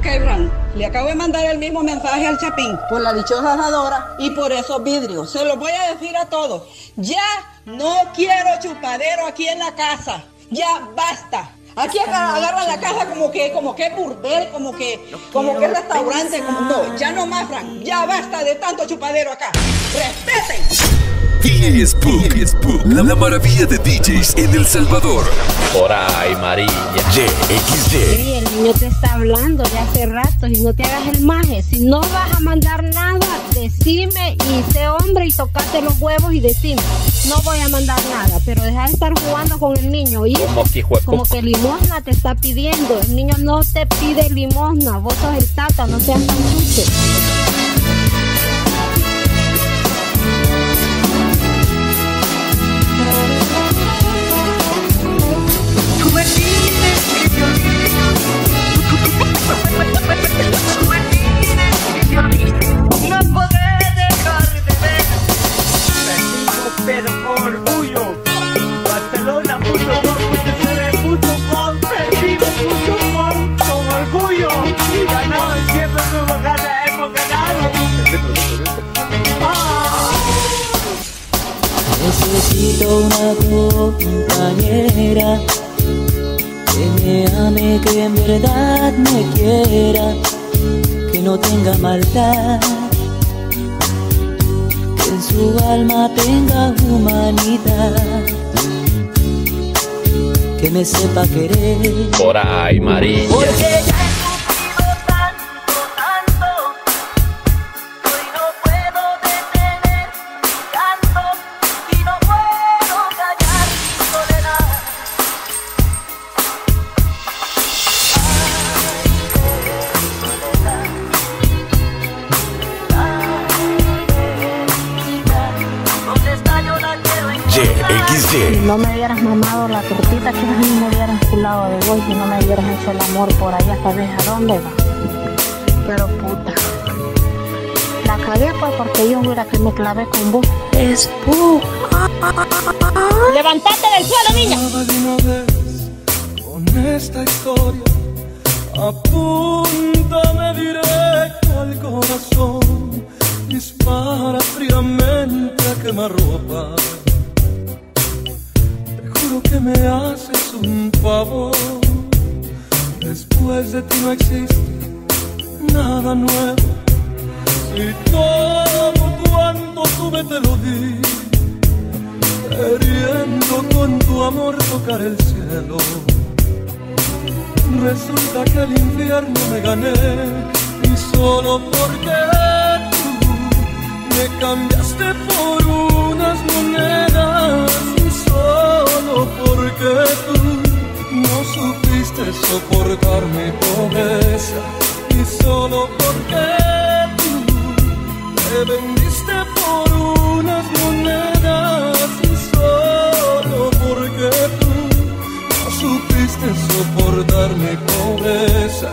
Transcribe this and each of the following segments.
Ok, Fran, le acabo de mandar el mismo mensaje al Chapín por la dichosa asadora y por esos vidrios. Se los voy a decir a todos. Ya no quiero chupadero aquí en la casa. Ya basta. Aquí agarran la casa como que burdel, como que restaurante. No, ya no más, Fran. Ya basta de tanto chupadero acá. ¡Respeten! Spook, la maravilla de DJs en El Salvador. Por ahí, María. YXY. Sí, el niño te está hablando de hace rato y no te hagas el maje. Si no vas a mandar nada, decime y sé hombre y tocate los huevos y decime. No voy a mandar nada, pero deja de estar jugando con el niño y como que limosna te está pidiendo. El niño no te pide limosna, vos sos el tata, no seas tan sucio. No podré dejar de ver. Pero con orgullo. Barcelona.com, perdido.com, con orgullo. Y ganado siempre hemos ganado. Necesito una compañera que me ame, que en verdad me quiera, que no tenga maldad, que en su alma tenga humanidad, que me sepa querer. Por ahí, María. Porque ya Si no me hubieras mamado la tortita, que no me hubieras culado de vos y no me hubieras hecho el amor por allá, ¿sabes a dónde va? Pero puta, la cagué pues porque yo hubiera que me clavé con vos. Spook. ¡Levantate del suelo, niña! De una vez con esta historia, apúntame directo al corazón, dispara fríamente a quemarropa. Juro que me haces un favor. Después de ti no existe nada nuevo. Si todo cuanto tuve te lo di, queriendo con tu amor tocar el cielo. Resulta que el infierno me gané, y solo porque tú me cambiaste por unas monedas. Solo porque tú no supiste soportar mi pobreza, y solo porque tú me vendiste por unas monedas, y solo porque tú no supiste soportar mi pobreza.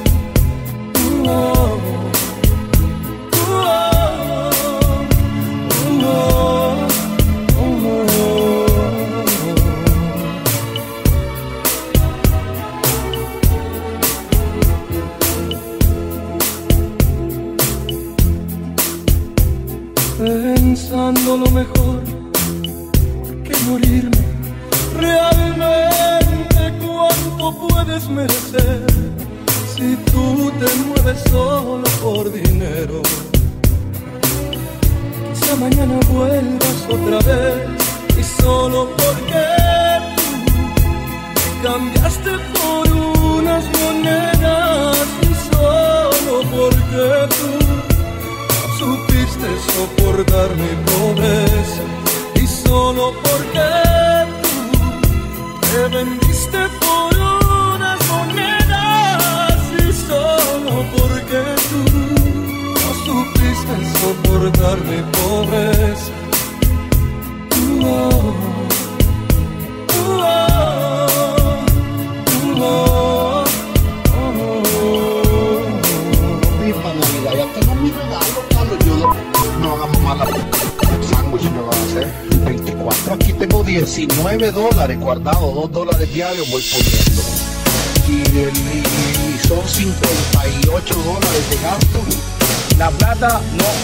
Pensando lo mejor que morirme, realmente cuánto puedes merecer si tú te mueves solo por dinero. Quizá mañana vuelvas otra vez, y solo porque tú me cambiaste por unas monedas, y solo porque tú supiste soportar mi pobreza, y solo porque tú me vendiste por unas monedas, y solo porque tú no supiste soportar mi pobreza. Ya tengo mi regalo, Carlos. Yo no hagamos mala sándwich, me van a hacer 24. Aquí tengo $19 guardados, $2 diarios voy poniendo. Y son $58 de gasto. La plata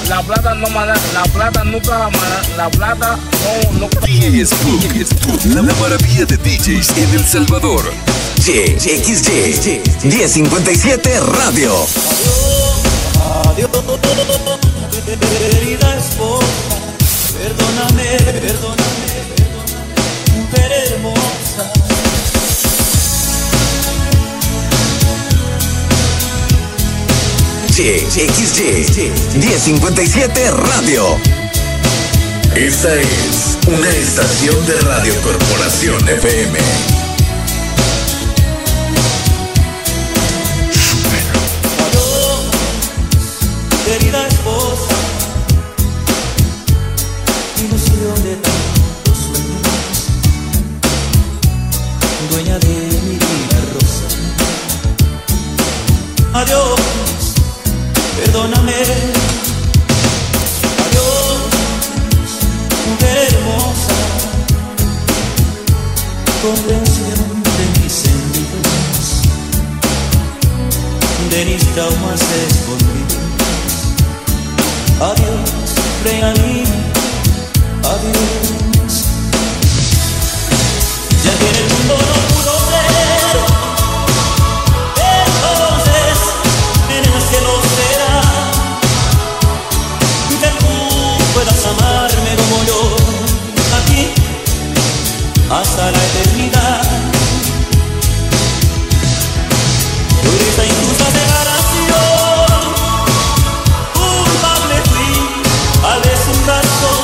no. Facebook, la maravilla de DJs en El Salvador. XY 1057 Radio. Adiós, querida esposa, perdóname, mujer hermosa. XY 1057 Radio. Esta es una estación de Radio Corporación FM. Adiós, querida esposa, ilusión de tantos sueños, dueña de mi vida rosa. Adiós, perdóname. Adiós, mujer hermosa, comprensión de mis sentidos, de mis traumas escondidos. Adiós, reina mía, adiós. Ya que en el mundo no pudo ser, entonces en el cielo será que tú puedas amarme como yo a ti hasta la eternidad. Por esta injusta separación culpable fui, tal vez sin razón,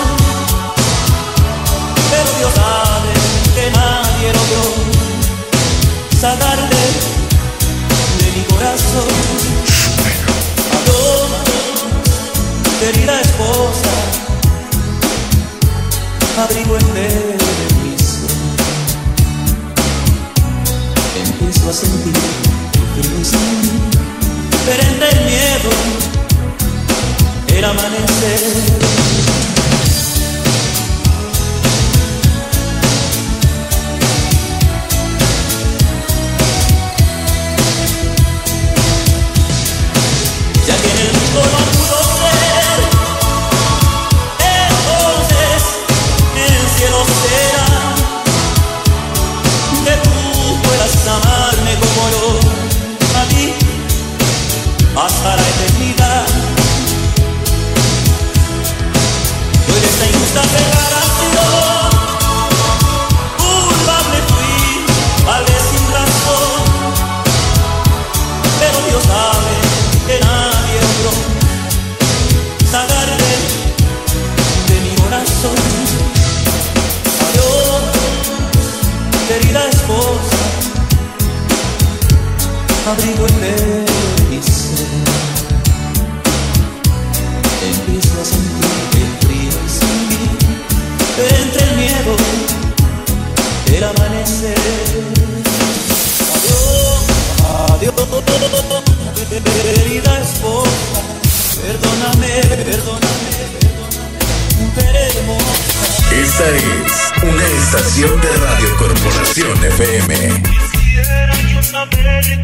pero Dios sabe que nadie logró sacarte de mi corazón. Adiós, querida esposa, abrigo en medio de mi ser. Empiezo a sentir tu frío sin mí, pero entre el miedo, el amanecer. Ya que en el mundo no pudo ser, entonces en el cielo será que tú puedas amarme como yo a ti hasta la eternidad. Por esta injusta separación culpable fui, tal vez sin razón, pero Dios sabe que nadie logró sacarte de mi corazón. Adiós, querida esposa, abrigo en medio de mi ser. Empiezo a sentir el frío sin mí, pero entre el miedo, el amanecer. Adiós, querida esposa, perdóname, mujer hermosa. Esta es una estación de Radio Corporación FM. Quisiera yo saber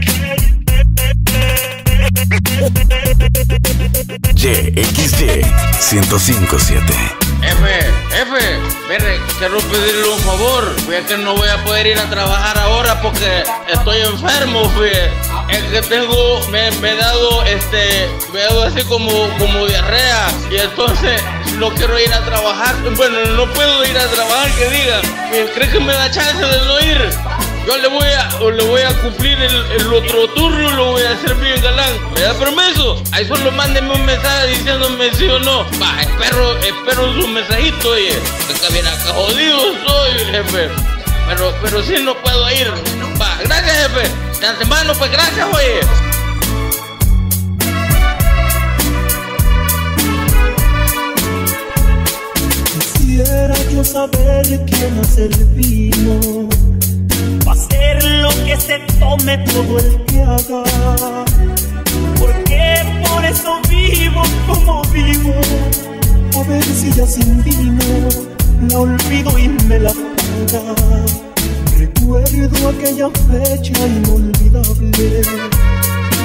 XY 1057. Jefe, mire, quiero pedirle un favor. Fíjate que no voy a poder ir a trabajar ahora porque estoy enfermo, fíjate. Es que me he dado así como diarrea. Y entonces no quiero ir a trabajar. Bueno, no puedo ir a trabajar, que diga. ¿Cree que me da chance de no ir? Yo le voy a cumplir el otro turno, lo voy a hacer bien galán. ¿Me da permiso? Ahí solo mándenme un mensaje diciéndome sí o no. Va, espero su mensajito, oye. Porque bien acá jodido soy, jefe. Pero sí no puedo ir. Va, gracias, jefe. De antemano, pues gracias, oye. Quisiera yo saber quién hace el vino, va a ser lo que se tome todo el que haga, porque por eso vivo como vivo. A ver si ya sin vino la olvido y me la paga. Recuerdo aquella fecha inolvidable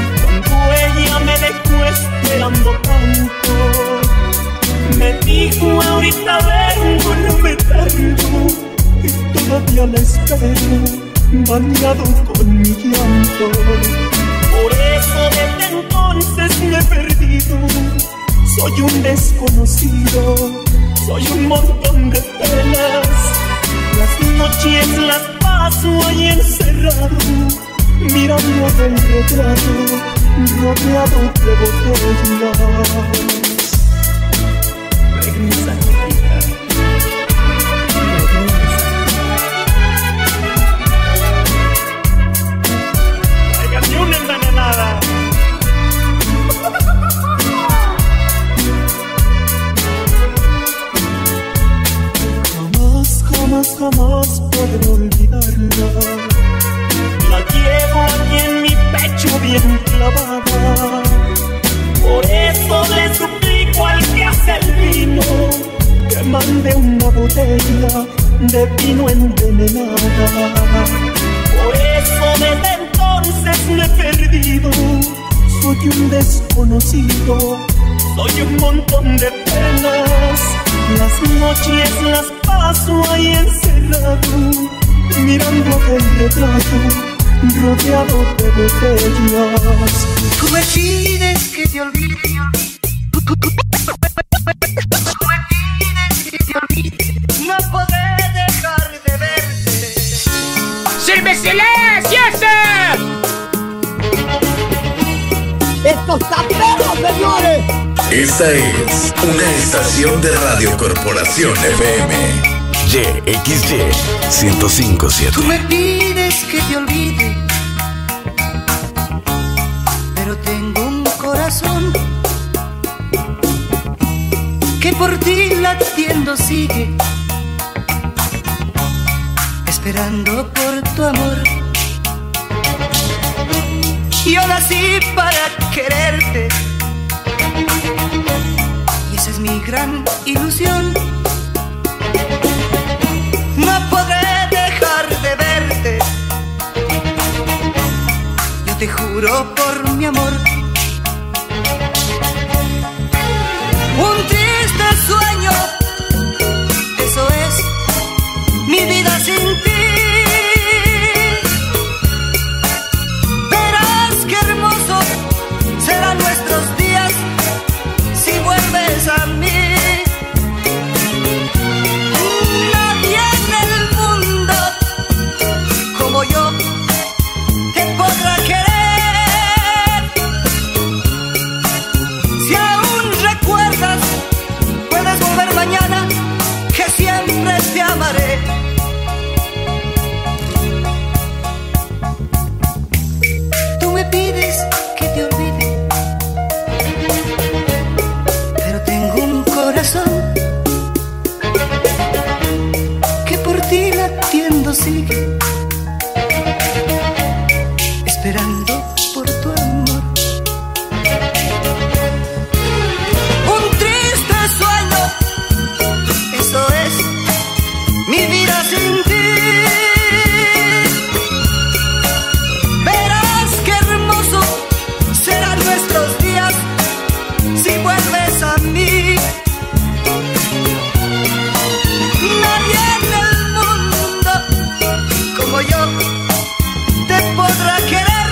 bañado con mi llanto. Por eso desde entonces me he perdido. Soy un desconocido, soy un montón de penas. Las noches las paso ahí encerrado, mirando el retrato, rodeado de botellas. Regresa, hija. Tráigame una envenenada. Jamás podré olvidarla. La llevo aquí en mi pecho bien clavada. Por eso le suplico al que hace el vino que mande una botella de vino envenenada. Por eso desde entonces me he perdido. Soy un desconocido, soy un montón de penas. Las noches las paso ahí encerrado, mirando el retrato, rodeado de botellas. Tú me pides que te olvide. Tú me pides que te olvide. No podré dejar de verte. ¡Sírveseles, yes! ¡Esto está perro, señores! Esta es una estación de Radio Corporación FM. YXY 105.7. Tú me pides que te olvide, pero tengo un corazón que por ti latiendo sigue, esperando por tu amor. Yo nací para quererte y esa es mi gran ilusión. No podré dejar de verte, yo te juro por mi amor. Un triste sueño, eso es mi vida sin ti. Verás qué hermoso serán nuestros días si vuelves a mí. Nadie en el mundo como yo te podrá querer. Si aún recuerdas, puedes volver mañana, que siempre te amaré. Tú me pides que te olvide, pero tengo un corazón que por ti latiendo sigue, esperando por tu amor. Un triste sueño, eso es mi vida sin ti. Verás qué hermoso serán nuestros días si vuelves a mí. Nadie en el mundo como yo te podrá querer.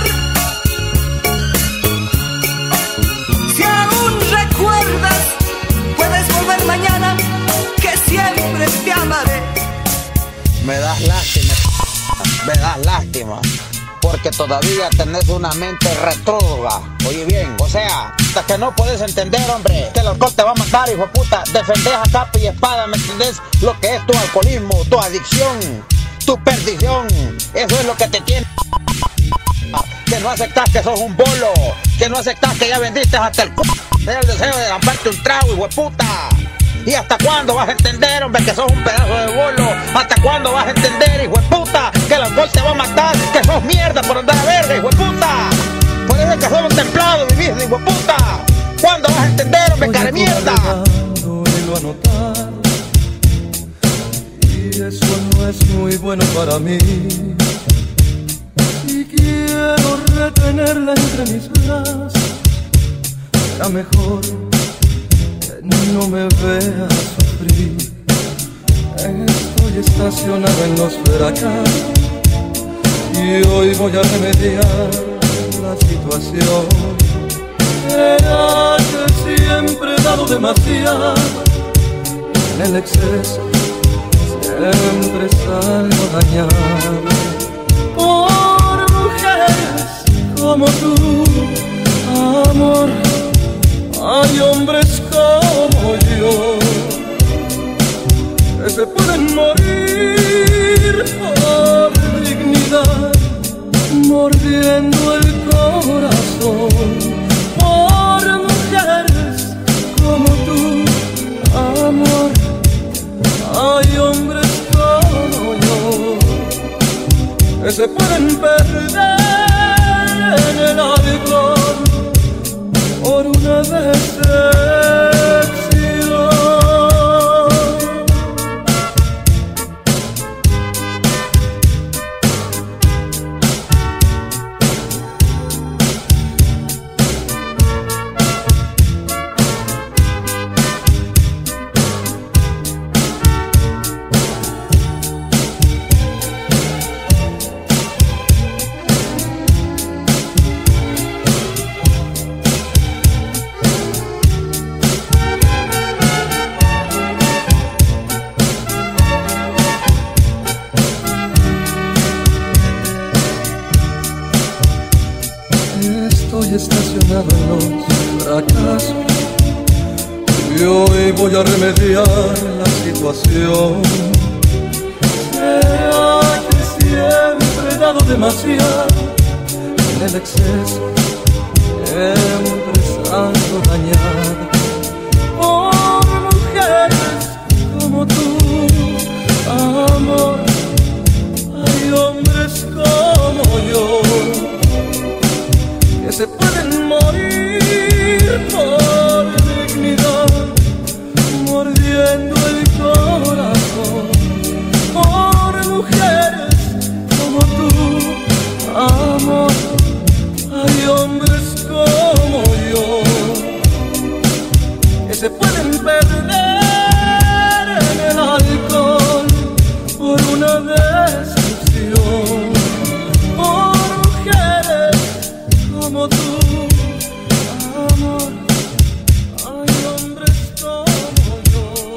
Si aún recuerdas, puedes volver mañana, que siempre te amaré. Me das lástima, porque todavía tenés una mente retrógrada. Oye bien, o sea, hasta que no puedes entender, hombre, que el alcohol te va a matar, hijo de puta. Defendés a capa y espada, ¿me entendés? Lo que es tu alcoholismo, tu adicción, tu perdición. Eso es lo que te tiene. Que no aceptás que sos un bolo, que no aceptás que ya vendiste hasta el culo. Tienes el deseo de lamparte un trago, hijo de puta. ¿Y hasta cuándo vas a entender, hombre, que sos un pedazo de bolo? ¿Hasta cuándo vas a entender, hijo de puta, que el alcohol te va a matar? Que sos mierda por andar a verga, hijo de puta. Por eso es que somos templados, vivís, hijo de puta. ¿Cuándo vas a entender, hombre, cara de mierda? Y eso no es muy bueno para mí. Y quiero retenerla entre mis brazos. Será mejor no me veas sufrir. Estoy estacionado en los fracasos y hoy voy a remediar la situación. Era que siempre he dado demasiado, en el exceso siempre salgo dañado. Por mujeres como tú, amor, hay hombres como yo que se pueden morir por dignidad, mordiendo el corazón. Por mujeres como tú, amor, hay hombres como yo que se pueden perder en el alcohol por una decepción. Estacionado en los fracasos y hoy voy a remediar la situación. Será que siempre he dado demasiado, en el exceso siempre salgo dañado. Por mujeres como tú, amor, hay hombres como yo que se pueden morir por dignidad, mordiendo el corazón. Por mujeres como tú, amor, hay hombres como yo que se pueden perder en el alcohol por una decepción. Por mujeres como tú, amor, hay hombres como yo.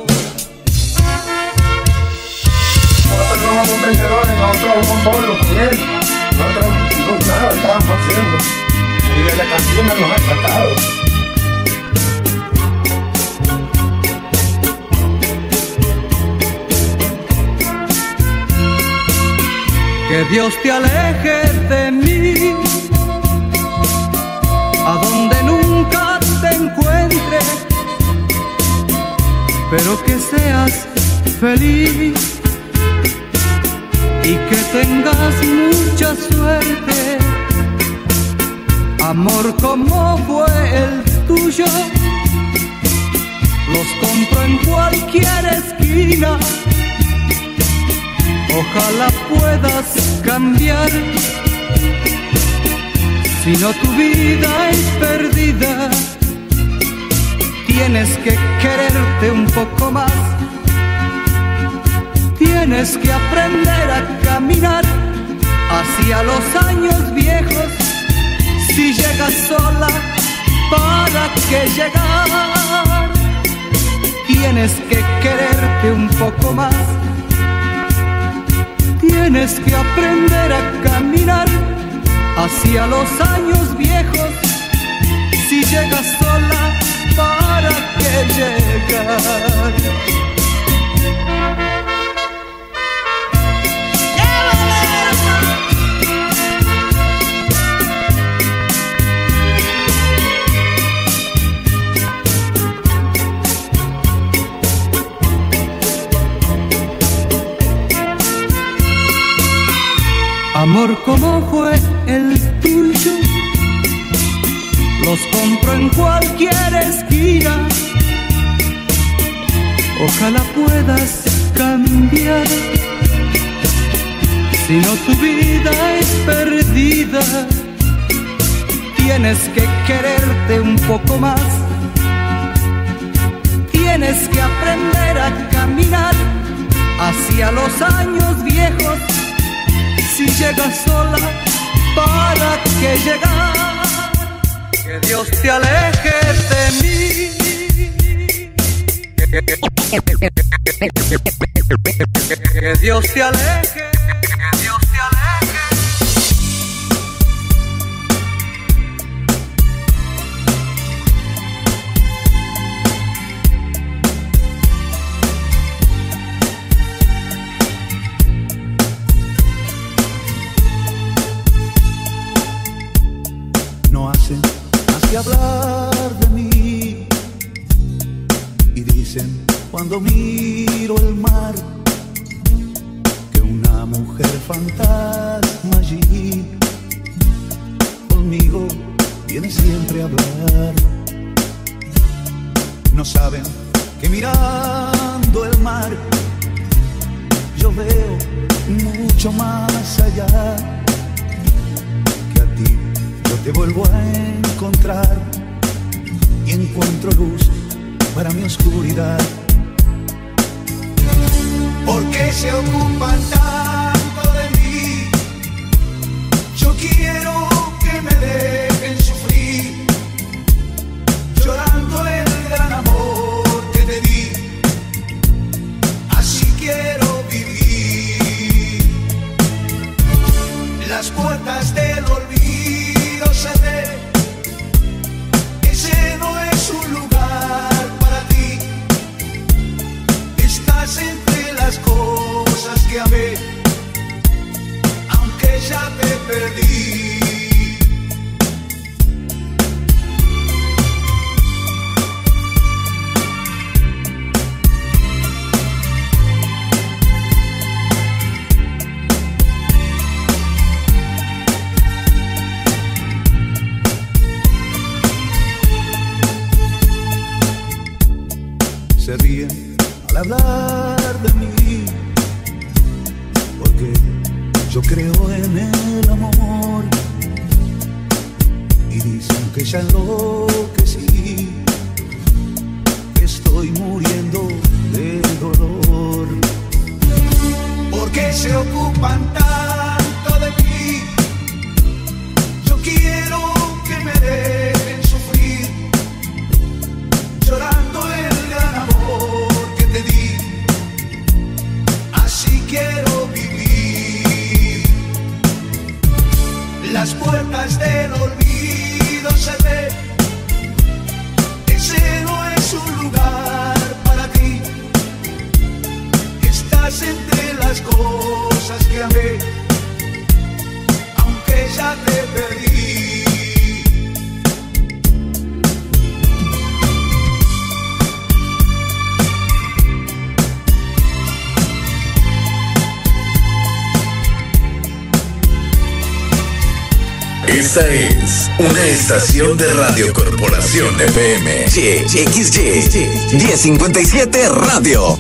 Nosotros no somos vencedores, nosotros somos pueblos fieles. Nosotros no nada estamos haciendo. Y de la cantina nos ha tratado. Que Dios te aleje de mí, a donde nunca te encuentre, pero que seas feliz y que tengas mucha suerte. Amor como fue el tuyo, los compro en cualquier esquina. Ojalá puedas cambiar, si no tu vida es perdida. Tienes que quererte un poco más, tienes que aprender a caminar hacia los años viejos. Si llegas sola, ¿para qué llegar? Tienes que quererte un poco más, tienes que aprender a caminar hacia los años viejos. Si llegas sola, ¿para qué llegar? Amor como fue el tuyo, los compro en cualquier esquina. Ojalá puedas cambiar, si no tu vida es perdida. Tienes que quererte un poco más, tienes que aprender a caminar hacia los años viejos. si llegas sola, ¿para qué llegar? Que Dios te aleje de mí. Que Dios te aleje. Que Dios te aleje. No hacen más que hablar de mí y dicen cuando miro el mar que una mujer fantasma allí conmigo viene siempre a hablar. No saben que mirando el mar yo veo mucho más allá, que a ti yo te vuelvo a encontrar y encuentro luz para mi oscuridad. ¿Por qué se ocupan tanto de mí? Yo quiero que me dejen sufrir, llorando el gran amor que te di. Así quiero vivir. Las puertas del olvido cerré. Ese no es un lugar para ti. Estás entre las cosas que amé, aunque ya te perdí. Se ríen al hablar de mí, porque yo creo en el amor, y dicen que ya enloquecí, que estoy muriendo de dolor. ¿Por qué se ocupan tanto de mí? Yo quiero que me dejen sufrir, llorando el gran amor que te di. Así quiero vivir. Las puertas del olvido cerré. Ese no es un lugar para ti. Estás entre las cosas que amé, aunque ya te perdí. Esta es una estación de Radio Corporación FM. XY 1057 Radio.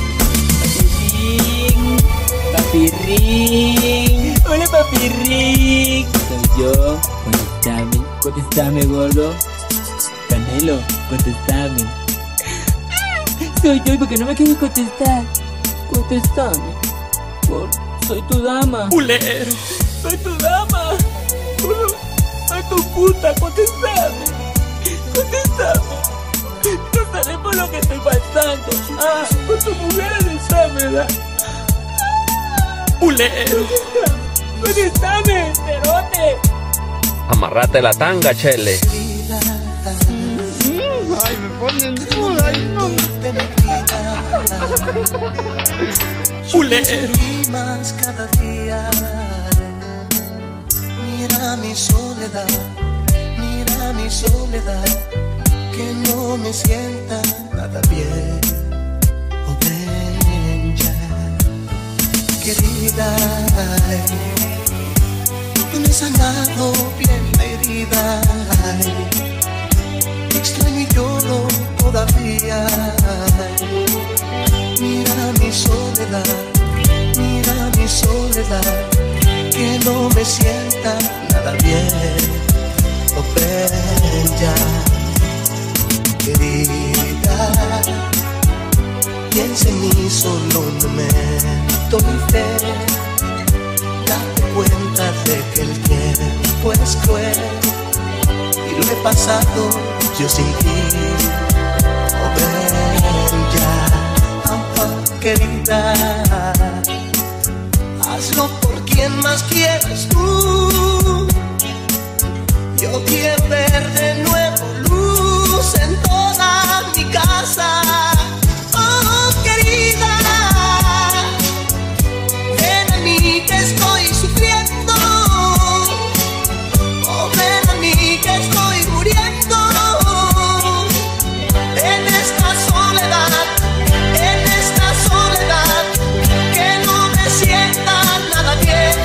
Papi Ring. Hola, Papi Ring. Soy yo. Contestame, gordo. Canelo, contestame. Soy yo, porque no me quieres contestar. Contestame. Soy tu dama. Culero. Soy tu dama. Soy tu puta, contestame. Contestame. No sabes por lo que estoy pasando. Con tu mujer ¿verdad? Culero. Contestame, cerote. Amarrate la tanga, Chele. Ay, me ponen duda y no Culero. más cada día. Mira mi soledad, que no me sienta nada bien. Oh, ven ya, querida, me he sanado bien la herida. Te extraño y lloro todavía. Mira mi soledad, que no me sienta nada bien. Oh, ven ya, querida, piensa en mí solo un momento, mi fe. Date fue y lo he pasado, yo seguí. Oh, ven ya, querida, hazlo por quien más quieras tú. Yo quiero ver de nuevo luz en toda mi casa. Oh, querida, ven a mí que estoy sufriendo. Oh, ven a mí que estoy muriendo. En esta soledad que no me sienta nada bien.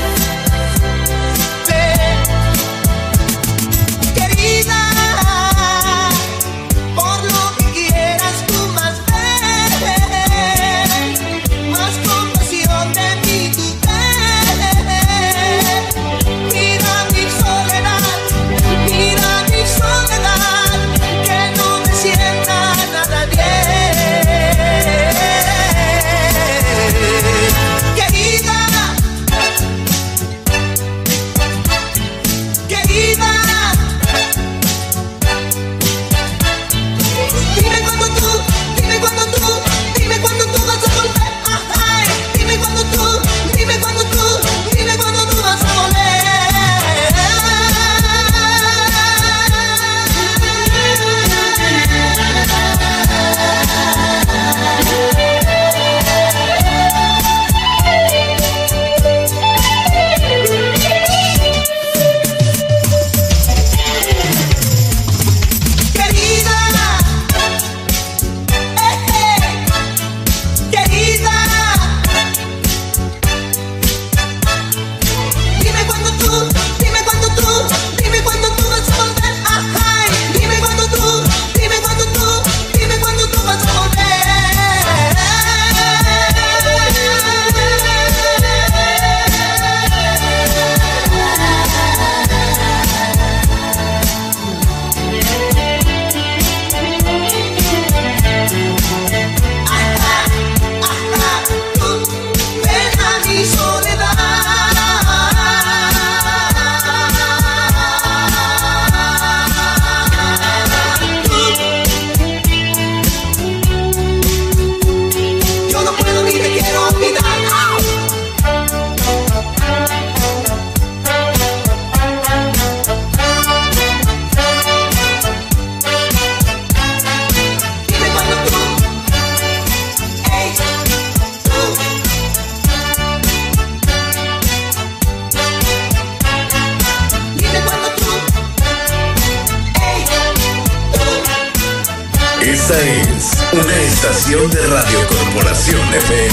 Esta es una estación de Radio Corporación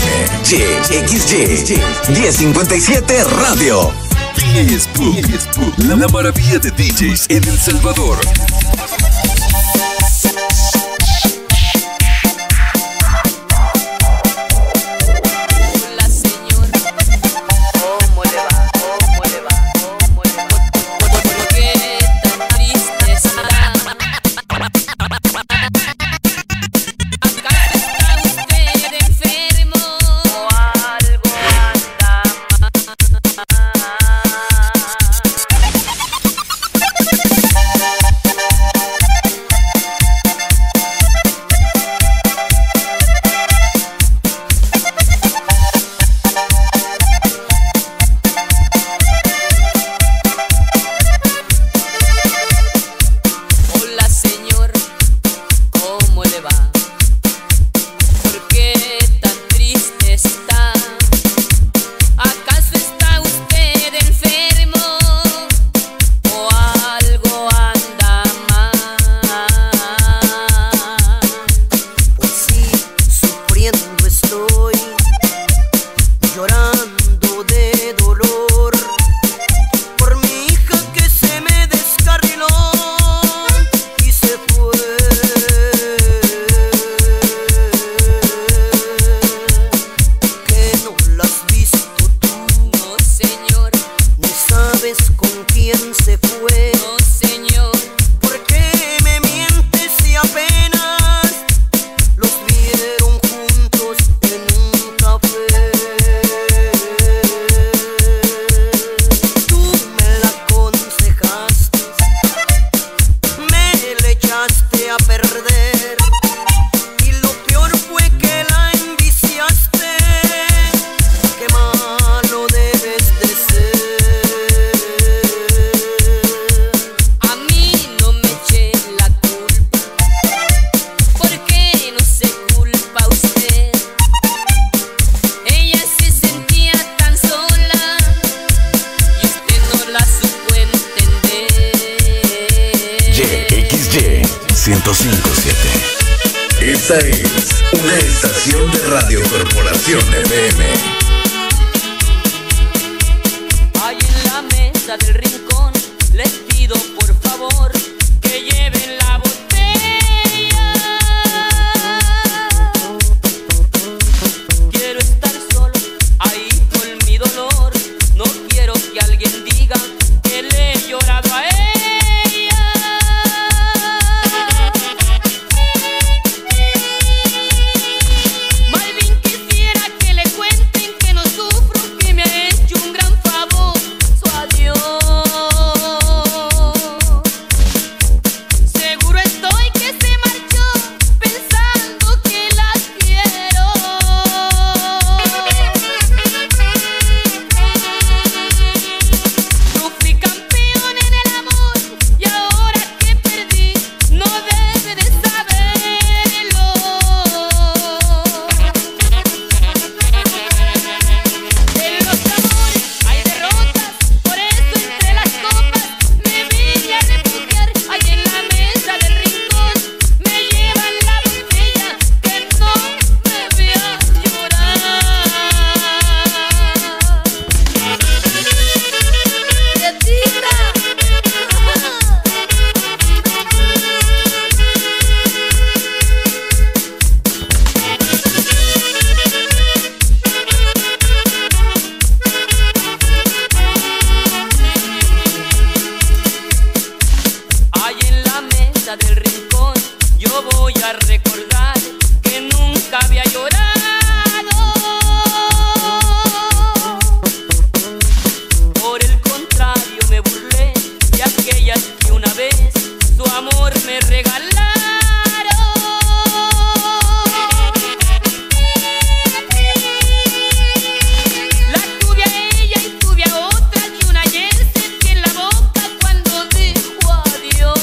FM. YXY 1057 Radio. DJ Spook, la maravilla de DJs en El Salvador. 105.7. Esta es una estación de Radio Corporación FM. Ahí en la mesa del rincón les pido por favor que lleven la botella. Quiero estar solo ahí con mi dolor. No quiero que alguien diga que le he llorado a ella. Más bien quisiera que le cuenten que no sufro, que me ha hecho un gran favor su adiós. Seguro estoy que se marchó pensando que la quiero. Yo fui campeón en el amor y ahora que perdí no debe de saberlo. En los amores hay derrotas, por eso entre las copas me vine a refugiar. Ahí en la mesa del rincón me llevan la botella que no me vea llorar. ¡Quietita! Ahí en la mesa del rincón yo voy a recordar que nunca había llorado. Por el contrario me burlé de aquellas que una vez su amor me regalaron. La tuve a ella y tuve a otra y una ayer sentí en la boca cuando dijo adiós.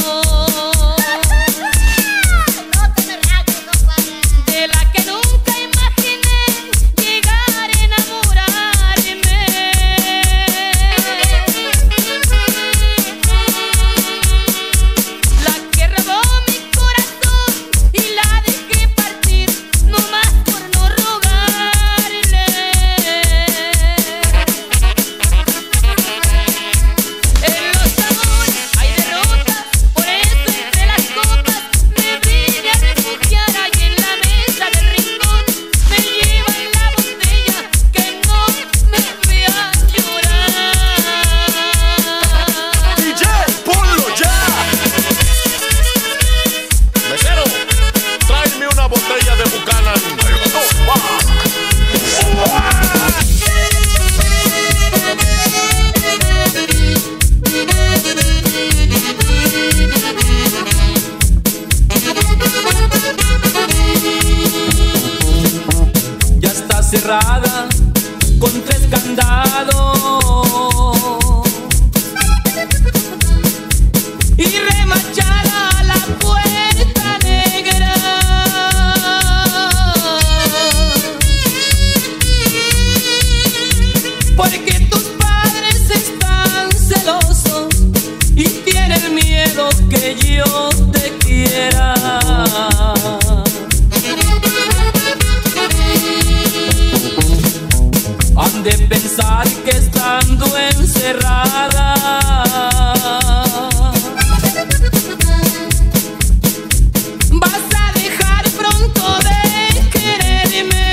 De la que nunca imaginé llegar a enamorarme. La que robó mi corazón y la dejé partir nomás por no rogarle. En los amores hay derrotas, por eso entre las copas me vine a refugiar. Ahí en la mesa del rincón me llevan la botella que no me vean llorar. DJ, ponlo ya. Mesero, tráeme una botella de Buchanan. Ya está cerrada con 3 candados y remachada la puerta negra. Porque tus padres están celosos y tienen miedo que yo te quiera. Han de pensar que estando encerrada vas a dejar pronto de quererme.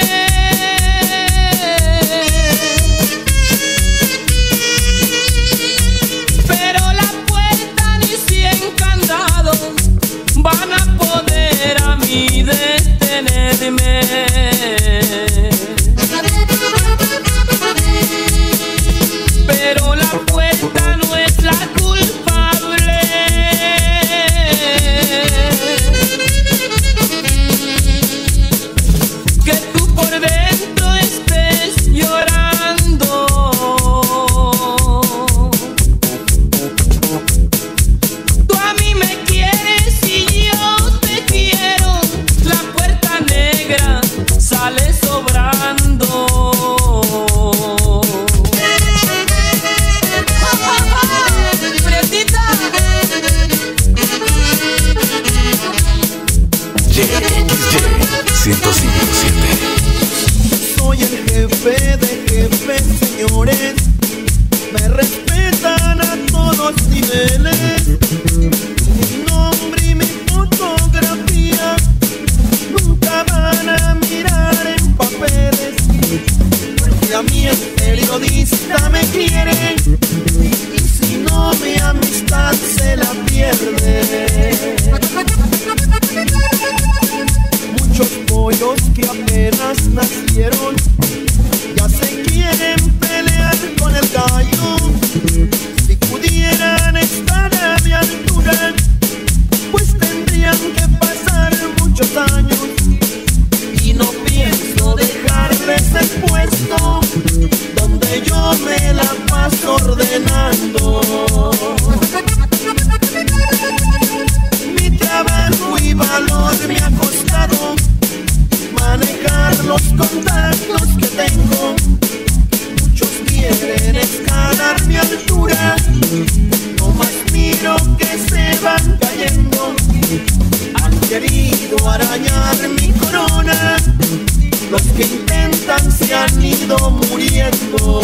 Pero la puerta ni 100 candados van a poder a mí detenerme. Pero la puerta no es la culpable. Que tú por dentro estés llorando. Tú a mí me quieres y yo te quiero. La puerta negra YXY 105.7. Soy el jefe de jefes, señores. Me respetan a todos niveles. Mi nombre y mi fotografía nunca van a mirar en papeles. Porque a mí el periodista me quiere, y si no mi amistad se la pierde. Muchos pollos que apenas nacieron ya se quieren pelear con el gallo. Si pudieran estar a mi altura, pues tendrían que pasar muchos años. Y no pienso dejarles el puesto donde yo me la paso ordenando. Mi trabajo y valor me ha costado manejar los contactos que tengo. Muchos quieren escalar mi altura, no más miro que se van cayendo. Han querido arañar mi corona, los que intentan se han ido muriendo.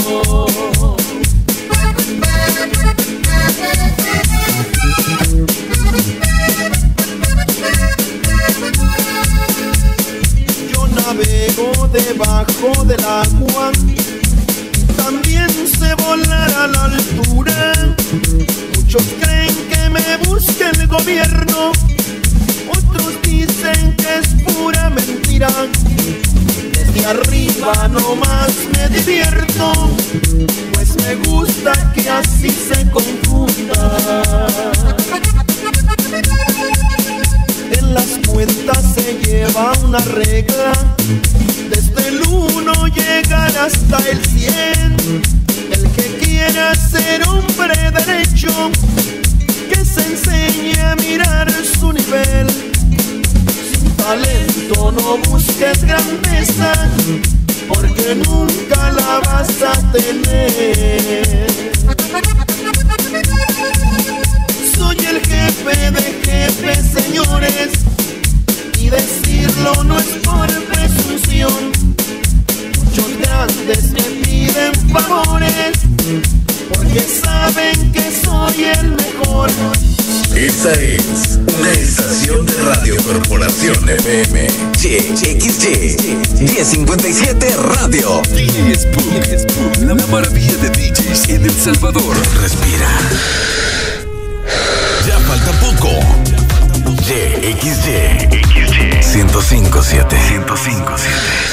Yo navego debajo del agua, también sé volar a la altura. Muchos creen que me busca el gobierno, otros dicen que es pura mentira. Desde arriba nomás me divierto, pues me gusta que así se confunda. En las cuentas se lleva una regla, desde el 1 llegar hasta el 100. El que quiera ser hombre derecho, que se enseñe a mirar su nivel. Sin talento no busques grandeza, porque nunca la vas a tener. Soy el jefe de jefes, señores, y decirlo no es por presunción. Muchos grandes me piden favores, porque saben que soy el mejor. Esta es una estación de Radio Corporación FM. YXY 1057 Radio. Spook, la maravilla de DJs en El Salvador. Respira. Ya falta poco. YXY 105.7.